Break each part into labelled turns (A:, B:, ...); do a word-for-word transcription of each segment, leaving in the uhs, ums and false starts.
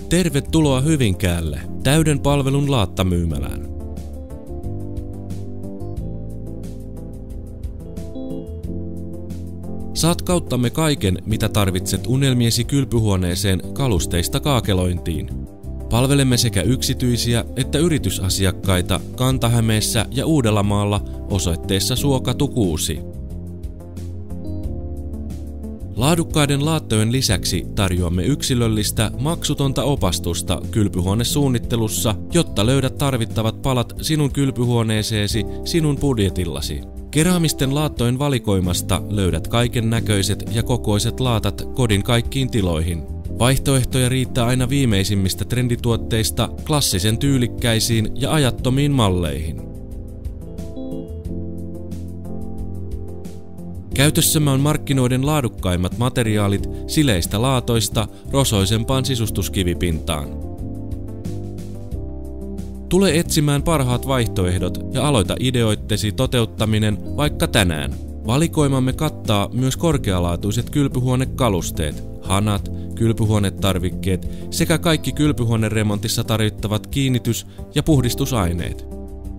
A: Tervetuloa Hyvinkäälle, täyden palvelun laattamyymälään. Saat kauttamme kaiken, mitä tarvitset unelmiesi kylpyhuoneeseen kalusteista kaakelointiin. Palvelemme sekä yksityisiä että yritysasiakkaita Kanta-Hämeessä ja Uudellamaalla osoitteessa Suokatu kuusi. Laadukkaiden laattojen lisäksi tarjoamme yksilöllistä, maksutonta opastusta kylpyhuonesuunnittelussa, jotta löydät tarvittavat palat sinun kylpyhuoneeseesi sinun budjetillasi. Keraamisten laattojen valikoimasta löydät kaiken näköiset ja kokoiset laatat kodin kaikkiin tiloihin. Vaihtoehtoja riittää aina viimeisimmistä trendituotteista klassisen tyylikkäisiin ja ajattomiin malleihin. Käytössämme on markkinoiden laadukkaimmat materiaalit sileistä laatoista rosoisempaan sisustuskivipintaan. Tule etsimään parhaat vaihtoehdot ja aloita ideoittesi toteuttaminen vaikka tänään. Valikoimamme kattaa myös korkealaatuiset kylpyhuonekalusteet, hanat, kylpyhuonetarvikkeet sekä kaikki kylpyhuoneremontissa tarvittavat kiinnitys- ja puhdistusaineet.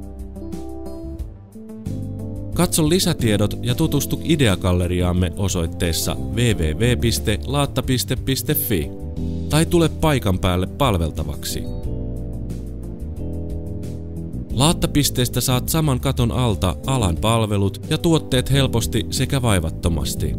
A: Katso lisätiedot ja tutustu ideagalleriaamme osoitteessa double-u double-u double-u piste laatta piste fi tai tule paikan päälle palveltavaksi. Laattapisteestä saat saman katon alta alan palvelut ja tuotteet helposti sekä vaivattomasti.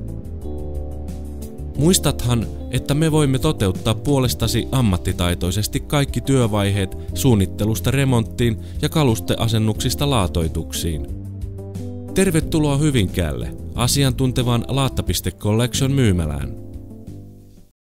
A: Muistathan, että me voimme toteuttaa puolestasi ammattitaitoisesti kaikki työvaiheet suunnittelusta remonttiin ja kalusteasennuksista laatoituksiin. Tervetuloa Hyvinkäälle, asiantuntevan Laatta piste Collection myymälään.